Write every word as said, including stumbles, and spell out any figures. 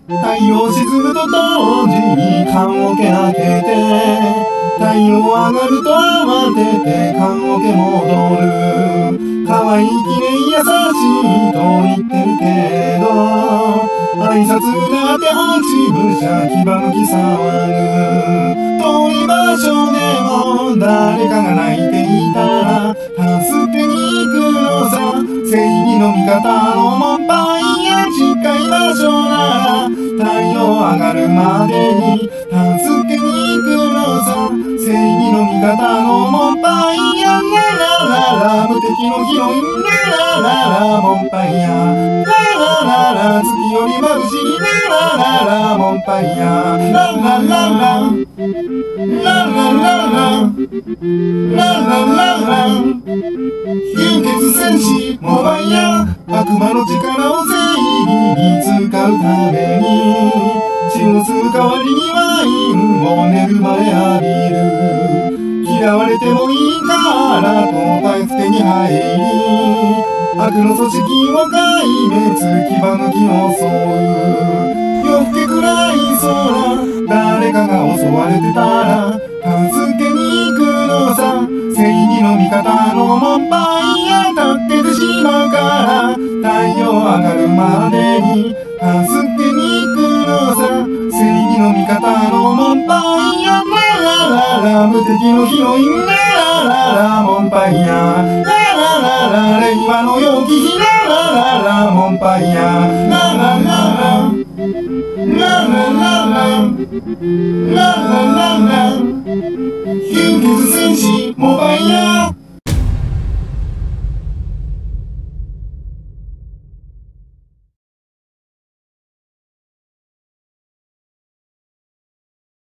太陽沈むと同時に棺桶開けて、太陽上がると慌てて棺桶戻る。可愛い綺麗優しいと言ってるけど、挨拶だって落ち武者牙むき騒ぐ。遠い場所でも誰かが泣いていたら助けに行くのさ。正義の味方のモンパイや近い場所なら太陽上がるまでに助けに行くのさ。正義の味方のモンパイやララララ無敵のヒロインララララモンパイやララララ月より眩しいララララモンパイやララララララララララララ吸血戦士モバイヤ悪魔の力を正義に使うために血を吸う代わりにワインを寝る前浴びる。嫌われてもいいからと助けに入り悪の組織を壊滅牙抜き襲う。夜更け暗い空誰かが襲われてたら助けに行くのさ。正義の味方のモンパイや助けてしまうから太陽上がるまでに助けに行くのさ。正義の味方のモンパイやララララ無敵のヒロインララララモンパイやララララ令和の陽気日ララララモンパイやララララララララララララ吸血戦士モバイヤ